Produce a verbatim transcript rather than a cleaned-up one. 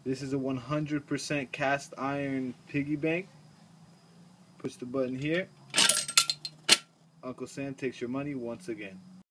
This is a one hundred percent cast iron piggy bank. Push the button here. Uncle Sam takes your money once again.